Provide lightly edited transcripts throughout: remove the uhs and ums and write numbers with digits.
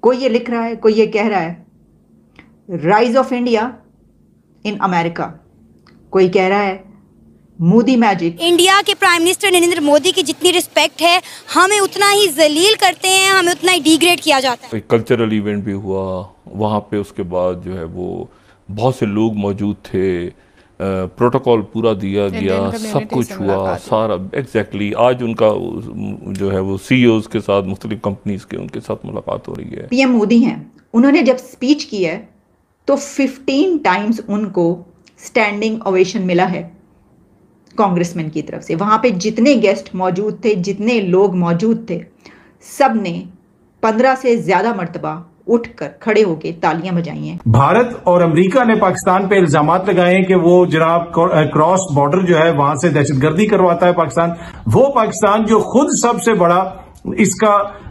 कोई ये लिख रहा है, कोई ये कह रहा है rise of India in America, कोई कह रहा है मोदी मैजिक। इंडिया के प्राइम मिनिस्टर नरेंद्र मोदी की जितनी रिस्पेक्ट है, हमें उतना ही जलील करते हैं, हमें उतना ही डिग्रेड किया जाता है। कल्चरल इवेंट भी हुआ वहाँ पे, उसके बाद जो है वो बहुत से लोग मौजूद थे, प्रोटोकॉल पूरा दिया गया, सब कुछ हुआ सारा एग्जैक्टली। आज उनका जो है वो सीईओज के साथ, मुख्तलिफ कंपनीज के, उनके साथ मुलाकात हो रही है। पीएम मोदी हैं, उन्होंने जब स्पीच की है तो 15 टाइम्स उनको स्टैंडिंग ओवेशन मिला है कांग्रेसमैन की तरफ से। वहां पे जितने गेस्ट मौजूद थे, जितने लोग मौजूद थे, सब ने 15 से ज्यादा मर्तबा उठकर खड़े होकर तालियां बजाई हैं। भारत और अमेरिका ने पाकिस्तान पे इल्जामात लगाए हैं कि वो जनाब क्रॉस बॉर्डर जो है वहां से दहशतगर्दी करवाता है पाकिस्तान। वो पाकिस्तान जो खुद सबसे बड़ा इसका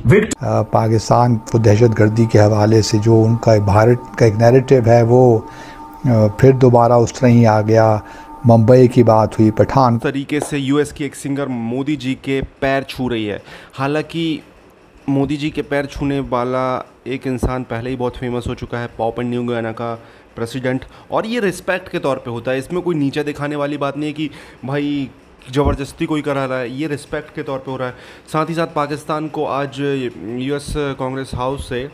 पाकिस्तान को दहशतगर्दी के हवाले से जो उनका भारत का एक नैरेटिव है वो फिर दोबारा उस तरह ही आ गया। मुंबई की बात हुई, पठान तरीके से यूएस की एक सिंगर मोदी जी के पैर छू रही है। हालांकि मोदी जी के पैर छूने वाला एक इंसान पहले ही बहुत फेमस हो चुका है, पापुआ न्यू गिनी का प्रेसिडेंट, और ये रिस्पेक्ट के तौर पे होता है। इसमें कोई नीचे दिखाने वाली बात नहीं है कि भाई ज़बरदस्ती कोई करा रहा है, ये रिस्पेक्ट के तौर पे हो रहा है। साथ ही साथ पाकिस्तान को आज यूएस कांग्रेस हाउस से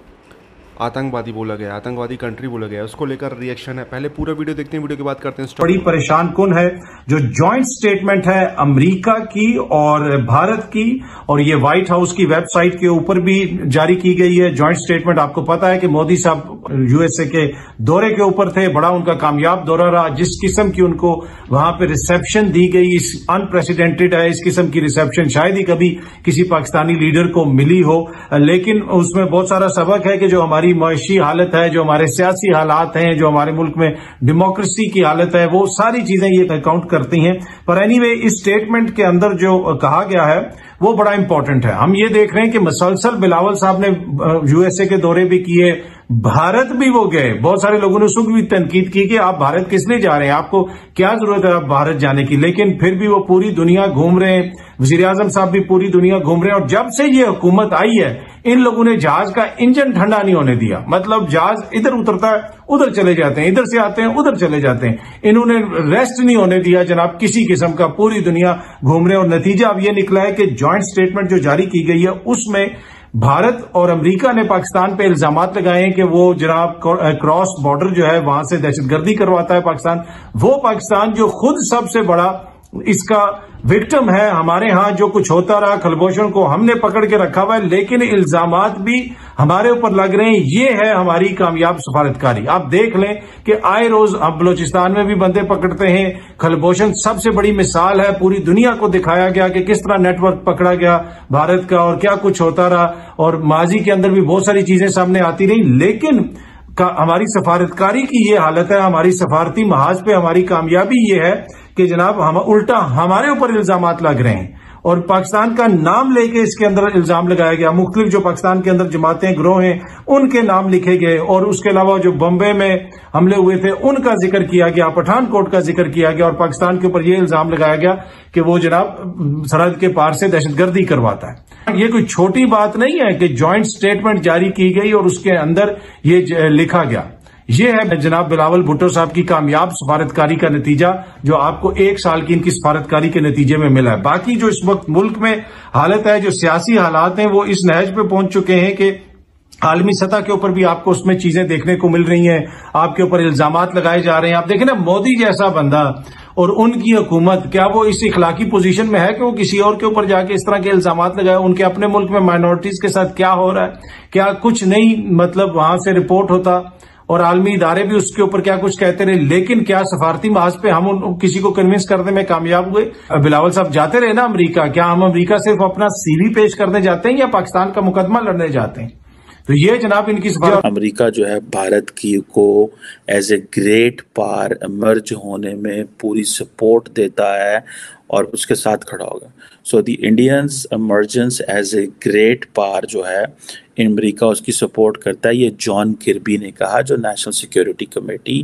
आतंकवादी बोला गया, आतंकवादी कंट्री बोला गया, उसको लेकर रिएक्शन है। पहले पूरा वीडियो देखते हैं, वीडियो के बाद करते हैं। बड़ी परेशान कुन है जो जॉइंट स्टेटमेंट है अमेरिका की और भारत की, और ये व्हाइट हाउस की वेबसाइट के ऊपर भी जारी की गई है जॉइंट स्टेटमेंट। आपको पता है कि मोदी साहब यूएसए के दौरे के ऊपर थे, बड़ा उनका कामयाब दौरा रहा। जिस किस्म की उनको वहां पे रिसेप्शन दी गई, इस अनप्रेसिडेंटेड है, इस किस्म की रिसेप्शन शायद ही कभी किसी पाकिस्तानी लीडर को मिली हो। लेकिन उसमें बहुत सारा सबक है कि जो हमारी माशी हालत है, जो हमारे सियासी हालात हैं, जो हमारे मुल्क में डेमोक्रेसी की हालत है, वो सारी चीजें ये काउंट करती हैं। पर एनीवे इस स्टेटमेंट के अंदर जो कहा गया है वो बड़ा इंपॉर्टेंट है। हम ये देख रहे हैं कि मुसलसल बिलावल साहब ने यूएसए के दौरे भी किए, भारत भी वो गए। बहुत सारे लोगों ने उसको भी तनकीद की कि आप भारत किस लिए जा रहे हैं, आपको क्या जरूरत है आप भारत जाने की। लेकिन फिर भी वो पूरी दुनिया घूम रहे हैं, वजीर आजम साहब भी पूरी दुनिया घूम रहे हैं। और जब से ये हुकूमत आई है, इन लोगों ने जहाज का इंजन ठंडा नहीं होने दिया। मतलब जहाज इधर उतरता है उधर चले जाते हैं, इधर से आते हैं उधर चले जाते हैं। इन्होंने रेस्ट नहीं होने दिया जनाब किसी किस्म का, पूरी दुनिया घूम रहे हैं। और नतीजा अब ये निकला है कि जॉइंट स्टेटमेंट जो जारी की गई है उसमें भारत और अमेरिका ने पाकिस्तान पे इल्जामात लगाए हैं कि वो जनाब क्रॉस बॉर्डर जो है वहां से दहशतगर्दी करवाता है पाकिस्तान। वो पाकिस्तान जो खुद सबसे बड़ा इसका विक्टिम है। हमारे यहां जो कुछ होता रहा, खलबोशों को हमने पकड़ के रखा हुआ है, लेकिन इल्जामात भी हमारे ऊपर लग रहे हैं। ये है हमारी कामयाब सफारतकारी। आप देख लें कि आए रोज हम बलोचिस्तान में भी बंदे पकड़ते हैं। खलबोशन सबसे बड़ी मिसाल है, पूरी दुनिया को दिखाया गया कि किस तरह नेटवर्क पकड़ा गया भारत का और क्या कुछ होता रहा। और माजी के अंदर भी बहुत सारी चीजें सामने आती रही, लेकिन हमारी सफारतकारी की ये हालत है, हमारी सफारती महाज पे हमारी कामयाबी ये है कि जनाब हम उल्टा हमारे ऊपर इल्जामात लग रहे हैं। और पाकिस्तान का नाम लेके इसके अंदर इल्जाम लगाया गया। मुख्तलिफ जो पाकिस्तान के अंदर जमातें, गिरोह हैं, उनके नाम लिखे गए। और उसके अलावा जो बम्बे में हमले हुए थे उनका जिक्र किया गया, पठानकोट का जिक्र किया गया। और पाकिस्तान के ऊपर यह इल्जाम लगाया गया कि वो जनाब सरहद के पार से दहशतगर्दी करवाता है। ये कोई छोटी बात नहीं है कि जॉइंट स्टेटमेंट जारी की गई और उसके अंदर ये लिखा गया। ये है जनाब बिलावल भुट्टो साहब की कामयाब सफारतकारी का नतीजा, जो आपको 1 साल की इनकी सफारतकारी के नतीजे में मिला है। बाकी जो इस वक्त मुल्क में हालत है, जो सियासी हालात हैं, वो इस नहज पे पहुंच चुके हैं कि आलमी सतह के ऊपर भी आपको उसमें चीजें देखने को मिल रही हैं, आपके ऊपर इल्जामात लगाए जा रहे हैं। आप देखें ना, मोदी जैसा बंदा और उनकी हुकूमत, क्या वो इस इखलाकी पोजीशन में है कि वो किसी और के ऊपर जाके इस तरह के इल्जामात लगाए? उनके अपने मुल्क में माइनॉरिटीज के साथ क्या हो रहा है, क्या कुछ नहीं मतलब वहां से रिपोर्ट होता और आलमी इदारे भी उसके ऊपर क्या कुछ कहते रहे। लेकिन क्या सफारती महाज पे हम किसी को कन्विंस करने में कामयाब हुए? बिलावल साहब जाते रहे ना अमेरिका, क्या हम अमेरिका सिर्फ अपना सीवी पेश करने जाते हैं या पाकिस्तान का मुकदमा लड़ने जाते हैं? तो ये जनाब इनकी अमेरिका जो है भारत की को as a great power emerge होने में पूरी सपोर्ट देता है और उसके साथ खड़ा होगा। So the Indians emergence as a great power जो है अमेरिका उसकी सपोर्ट करता है। ये जॉन किर्बी ने कहा, जो नेशनल सिक्योरिटी कमेटी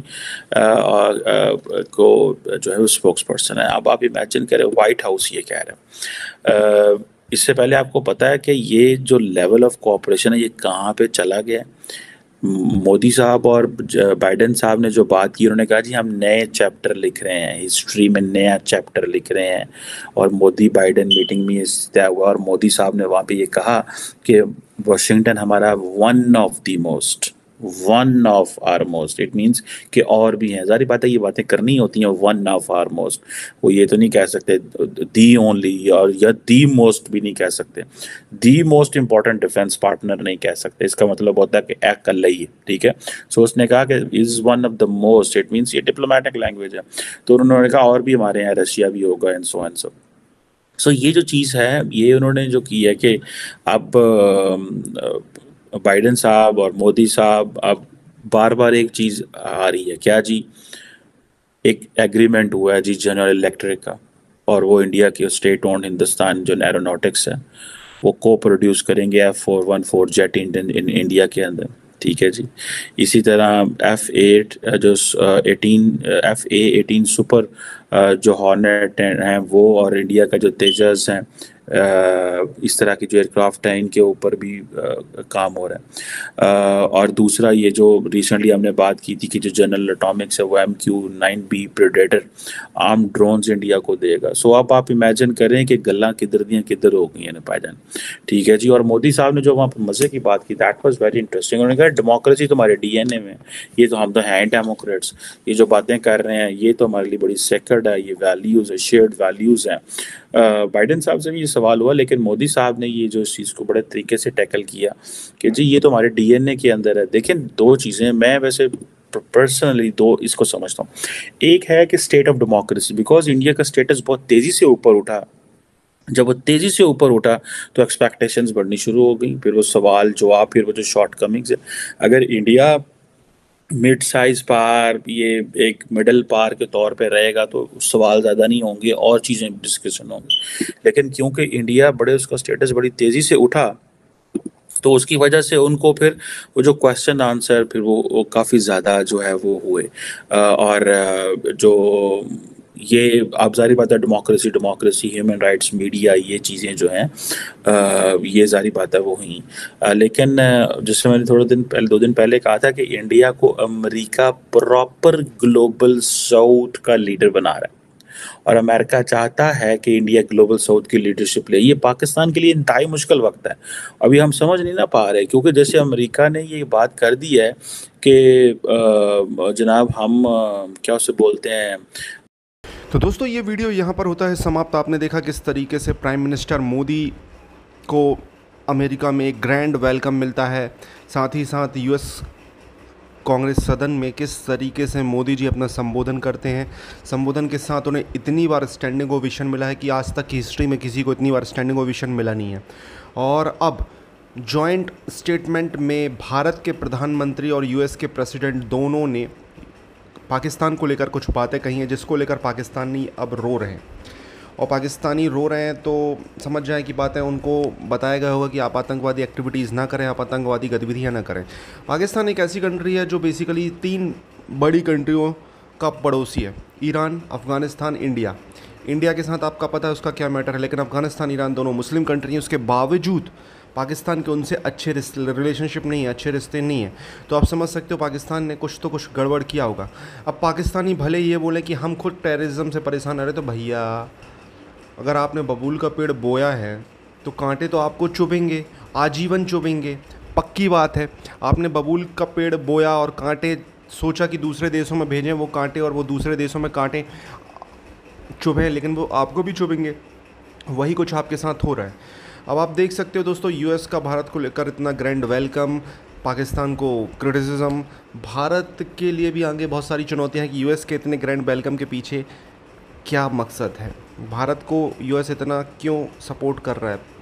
को जो है वो स्पोक्स पर्सन है। अब आप इमेजिन करें व्हाइट हाउस ये कह रहे हैं। इससे पहले आपको पता है कि ये जो लेवल ऑफ कोऑपरेशन है ये कहाँ पे चला गया है? मोदी साहब और बाइडेन साहब ने जो बात की, उन्होंने कहा जी हम नए चैप्टर लिख रहे हैं, हिस्ट्री में नया चैप्टर लिख रहे हैं। और मोदी बाइडेन मीटिंग में तय हुआ और मोदी साहब ने वहाँ पे ये कहा कि वाशिंगटन हमारा one of our most, it means कि और भी हैं। जारी बात है ये बातें करनी होती हैं, वन ऑफ आर मोस्ट। वो ये तो नहीं कह सकते दी ओनली और या दी मोस्ट भी नहीं कह सकते, the most important defence partner नहीं कह सकते। इसका मतलब होता है कि एक कल ही है, ठीक है। सो उसने कहा कि is one of the most, it means ये डिप्लोमेटिक लैंग्वेज है। तो उन्होंने कहा और भी हमारे यहाँ रशिया भी होगा एंड सो एंड सो। सो ये जो चीज़ है ये उन्होंने जो की है कि अब बाइडेन साहब और मोदी साहब अब बार बार एक चीज़ आ रही है, क्या जी? एक एग्रीमेंट हुआ है जी जनरल इलेक्ट्रिक का, और वो इंडिया की स्टेट ओन्ड हिंदुस्तान जो एरोनॉटिक्स है वो को प्रोड्यूस करेंगे F414 जेट इन इंडिया के अंदर, ठीक है जी। इसी तरह F/A-18 सुपर जो हॉर्नेट हैं वो, और इंडिया का जो तेजस हैं, इस तरह की जो एयरक्राफ्ट हैं इनके ऊपर भी काम हो रहा है। और दूसरा ये जो रिसेंटली हमने बात की थी कि जो जनरल एटॉमिक्स है वो MQ-9B predator arm drones India को देगा। सो अब आप इमेजिन करें कि गल्ला किधर दियाँ किधर हो गई हैं भाईजान, ठीक है जी। और मोदी साहब ने जो वहाँ पर मज़े की बात की, दैट वाज वेरी इंटरेस्टिंग। उन्होंने कहा डेमोक्रेसी तो हमारे DNA में, ये तो हम तो हैं डेमोक्रेट्स, ये जो बातें कर रहे हैं ये तो हमारे लिए बड़ी सेक्रेड है, ये वैल्यूज़ है, शेयर्ड वैल्यूज़ हैं। बाइडेन साहब से भी ये सवाल हुआ, लेकिन मोदी साहब ने ये जो इस चीज़ को बड़े तरीके से टैकल किया कि जी ये तो हमारे DNA के अंदर है। देखिए दो चीज़ें मैं वैसे पर्सनली दो इसको समझता हूँ। एक है कि state of democracy, because India का स्टेटस बहुत तेज़ी से ऊपर उठा। जब वो तेज़ी से ऊपर उठा तो एक्सपेक्टेशंस बढ़नी शुरू हो गई, फिर वो सवाल जवाब, फिर वो जो शॉर्ट कमिंग्स है। अगर इंडिया मिड साइज पार, ये एक मिडल पार के तौर पे रहेगा तो सवाल ज़्यादा नहीं होंगे और चीज़ें डिस्कशन होंगी। लेकिन क्योंकि इंडिया बड़े उसका स्टेटस बड़ी तेज़ी से उठा तो उसकी वजह से उनको फिर वो जो क्वेश्चन आंसर फिर वो काफ़ी ज़्यादा जो है वो हुए। और जो ये आप जारी बात है डेमोक्रेसी ह्यूमन राइट्स मीडिया ये चीज़ें जो हैं ये जारी बात है वो हुई। लेकिन जैसे मैंने दो दिन पहले कहा था कि इंडिया को अमेरिका प्रॉपर ग्लोबल साउथ का लीडर बना रहा है और अमेरिका चाहता है कि इंडिया ग्लोबल साउथ की लीडरशिप ले। ये पाकिस्तान के लिए इंतहाई मुश्किल वक्त है, अभी हम समझ नहीं ना पा रहे, क्योंकि जैसे अमेरिका ने ये बात कर दी है कि जनाब हम क्या उसे बोलते हैं। तो दोस्तों ये वीडियो यहाँ पर होता है समाप्त। आपने देखा किस तरीके से प्राइम मिनिस्टर मोदी को अमेरिका में एक ग्रैंड वेलकम मिलता है, साथ ही साथ US कांग्रेस सदन में किस तरीके से मोदी जी अपना संबोधन करते हैं। संबोधन के साथ उन्हें इतनी बार स्टैंडिंग ओवेशन मिला है कि आज तक की हिस्ट्री में किसी को इतनी बार स्टैंडिंग ओवेशन मिला नहीं है। और अब जॉइंट स्टेटमेंट में भारत के प्रधानमंत्री और US के प्रेसिडेंट दोनों ने पाकिस्तान को लेकर कुछ बातें कही हैं, जिसको लेकर पाकिस्तानी अब रो रहे हैं। और पाकिस्तानी रो रहे हैं तो समझ जाएं कि बातें उनको बताया गया होगा कि आप आतंकवादी एक्टिविटीज़ ना करें, आप आतंकवादी गतिविधियां ना करें। पाकिस्तान एक ऐसी कंट्री है जो बेसिकली 3 बड़ी कंट्रियों का पड़ोसी है, ईरान, अफ़गानिस्तान, इंडिया। इंडिया के साथ आपका पता है उसका क्या मैटर है, लेकिन अफ़गानिस्तान, ईरान दोनों मुस्लिम कंट्री हैं। उसके बावजूद पाकिस्तान के उनसे अच्छे रिलेशनशिप नहीं है, अच्छे रिश्ते नहीं हैं। तो आप समझ सकते हो पाकिस्तान ने कुछ तो कुछ गड़बड़ किया होगा। अब पाकिस्तानी भले ये बोले कि हम खुद टेररिज्म से परेशान रह रहे, तो भैया अगर आपने बबूल का पेड़ बोया है तो कांटे तो आपको चुभेंगे, आजीवन चुभेंगे, पक्की बात है। आपने बबूल का पेड़ बोया और कांटे सोचा कि दूसरे देशों में भेजें वो कांटे, और वो दूसरे देशों में कांटे चुभें, लेकिन वो आपको भी चुभेंगे। वही कुछ आपके साथ हो रहा है। अब आप देख सकते हो दोस्तों US का भारत को लेकर इतना ग्रैंड वेलकम, पाकिस्तान को क्रिटिसिज्म, भारत के लिए भी आगे बहुत सारी चुनौतियां हैं कि US के इतने ग्रैंड वेलकम के पीछे क्या मकसद है, भारत को US इतना क्यों सपोर्ट कर रहा है।